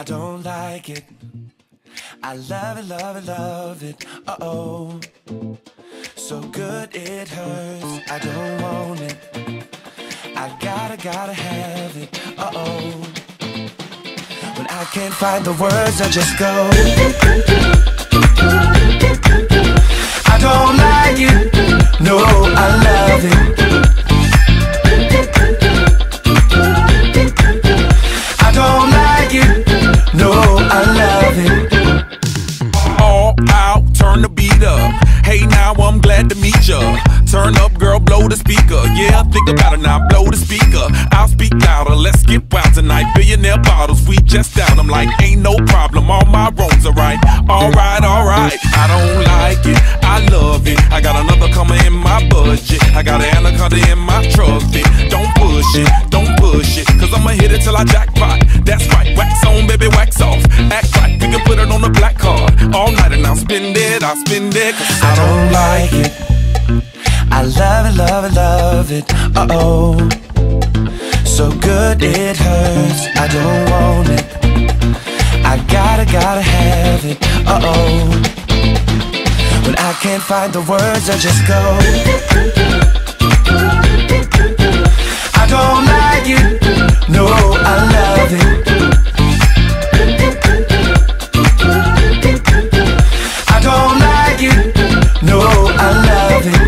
don't like it. I love it, love it, love it. Uh-oh. So good it hurts. I don't want it. I gotta have it. Uh-oh. When I can't find the words, I just go. I don't like it. No, I love it. I don't like it. No, I love it. All out, turn the beat up. Hey, now I'm glad to meet ya. Turn up, girl, blow the speaker. Yeah, think about it now, blow the speaker. I'll speak louder, let's get wild tonight. Billionaire bottles, we just down. I'm like, ain't no problem, all my wrongs are right. Alright, alright, I don't like it, I love it. I got another coming in my budget. I got an anaconda in my trophy. Don't push it, cause I'ma hit it till I jackpot. That's right, wax on, baby, wax off. Act right, we can put it on the black card. All night and I'll spend it, cause I don't like it. I love it, love it, love it. Uh-oh. So good it hurts. I don't want it. I gotta have it. Uh-oh. When I can't find the words, I just go. I don't like it. No, I love it. I don't like it. No, I love it.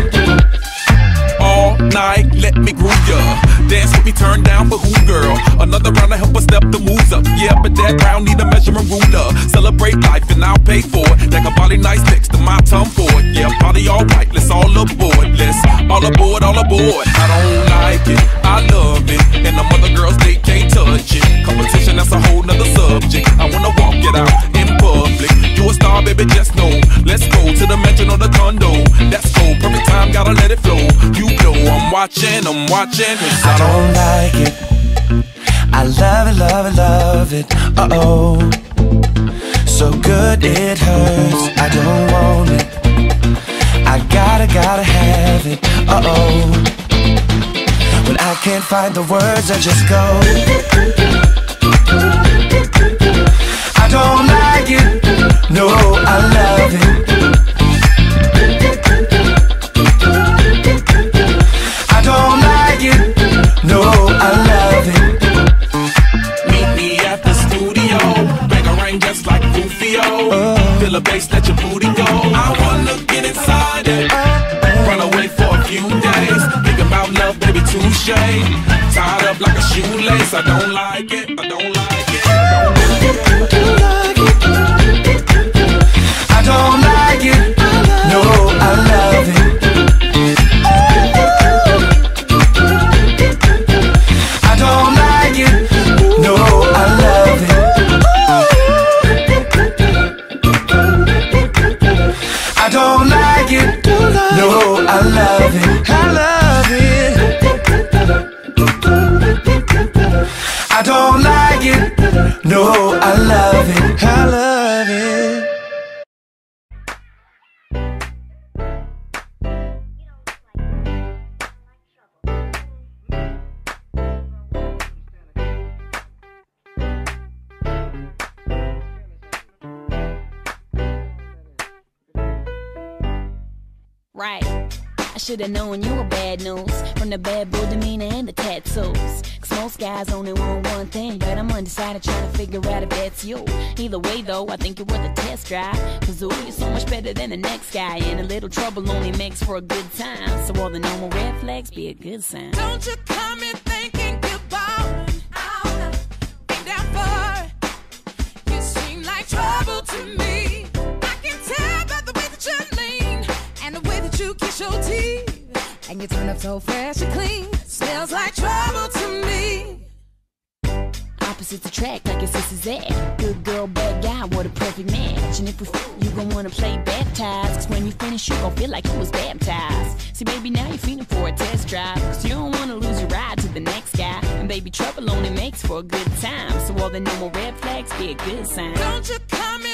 Night, let me groove ya. Dance with me, turn down for who, girl? Another round to help us step the moves up. Yeah, but that round need a measurement ruler. Celebrate life and I'll pay for it. Like a body nice next to my tongue for it. Yeah, party alright, let's all aboard. Let's all aboard, all aboard. I don't like it, I love it. And the other girls, they can't touch it. Competition, that's a whole nother subject. I wanna walk it out in public. You a star, baby, just know. Let's go to the mansion or the condo. That's cool, perfect time, gotta let it flow. You know I'm watching, cause I don't like it. I love it, love it, love it. Uh-oh. So good it hurts. I don't want it. I gotta have it. Uh-oh. When I can't find the words, I just go. I don't like it. No, I love it. I don't like it. No, I love it. Meet me at the studio. Bang a ring just like Rufio. Feel a bass, let your booty go. I wanna get inside it. Run away for a few days. Think about love, baby, touche. Tied up like a shoelace. I don't like it. I don't like it. I don't like it. No, I love it. I don't like it. No, I love it. I don't like it. No, I love it. I love it. I don't like it. No, I love it. I love it. Right. I should've known you were bad news from the bad boy demeanor and the tattoos. Cause most guys only want one thing, but I'm undecided trying to figure out if that's you. Either way though, I think you're worth a test drive. Cause ooh, you're so much better than the next guy. And a little trouble only makes for a good time. So all the normal red flags be a good sign. Don't you come in thinking you're ballin' out, ain't down for it. You seem like trouble to me. I can tell by the way that you lean and the way that you kiss your teeth. And you turn up so fresh and clean. Smells like trouble to me. Opposites attract like your sister's at. Good girl, bad guy, what a perfect match. And if we you gon' wanna play baptized. Cause when you finish, you gon' feel like you was baptized. See, baby, now you're feeling for a test drive. Cause you don't wanna lose your ride to the next guy. And baby, trouble only makes for a good time. So all the normal red flags be a good sign. Don't you come